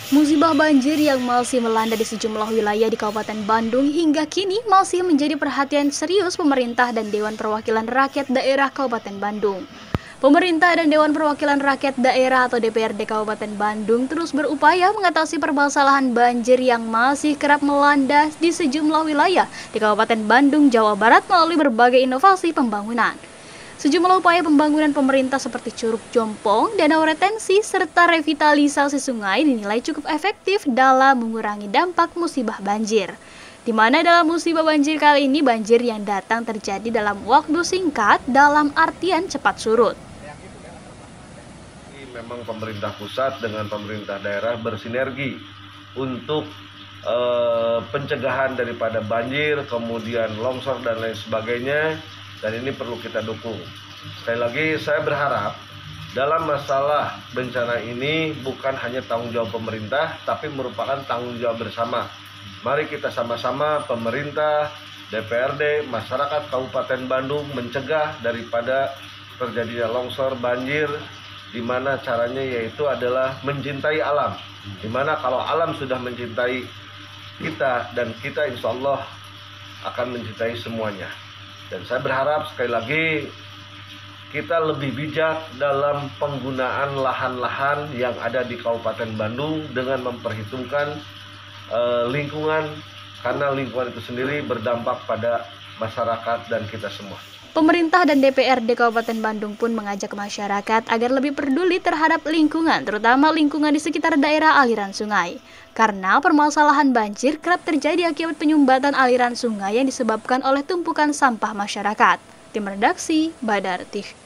Musibah banjir yang masih melanda di sejumlah wilayah di Kabupaten Bandung hingga kini masih menjadi perhatian serius pemerintah dan Dewan Perwakilan Rakyat Daerah Kabupaten Bandung. Pemerintah dan Dewan Perwakilan Rakyat Daerah atau DPRD Kabupaten Bandung terus berupaya mengatasi permasalahan banjir yang masih kerap melanda di sejumlah wilayah di Kabupaten Bandung, Jawa Barat melalui berbagai inovasi pembangunan. Sejumlah upaya pembangunan pemerintah seperti Curug Jompong, danau retensi, serta revitalisasi sungai dinilai cukup efektif dalam mengurangi dampak musibah banjir. Di mana dalam musibah banjir kali ini, banjir yang datang terjadi dalam waktu singkat dalam artian cepat surut. Memang pemerintah pusat dengan pemerintah daerah bersinergi untuk pencegahan daripada banjir, kemudian longsor dan lain sebagainya. Dan ini perlu kita dukung. Sekali lagi saya berharap dalam masalah bencana ini bukan hanya tanggung jawab pemerintah, tapi merupakan tanggung jawab bersama. Mari kita sama-sama pemerintah, DPRD, masyarakat Kabupaten Bandung mencegah daripada terjadinya longsor, banjir, di mana caranya yaitu adalah mencintai alam. Di mana kalau alam sudah mencintai kita dan kita insya Allah akan mencintai semuanya. Dan saya berharap sekali lagi kita lebih bijak dalam penggunaan lahan-lahan yang ada di Kabupaten Bandung dengan memperhitungkan lingkungan, karena lingkungan itu sendiri berdampak pada masyarakat dan kita semua. Pemerintah dan DPRD Kabupaten Bandung pun mengajak masyarakat agar lebih peduli terhadap lingkungan, terutama lingkungan di sekitar daerah aliran sungai. Karena permasalahan banjir kerap terjadi akibat penyumbatan aliran sungai yang disebabkan oleh tumpukan sampah masyarakat. Tim redaksi, Badar TV.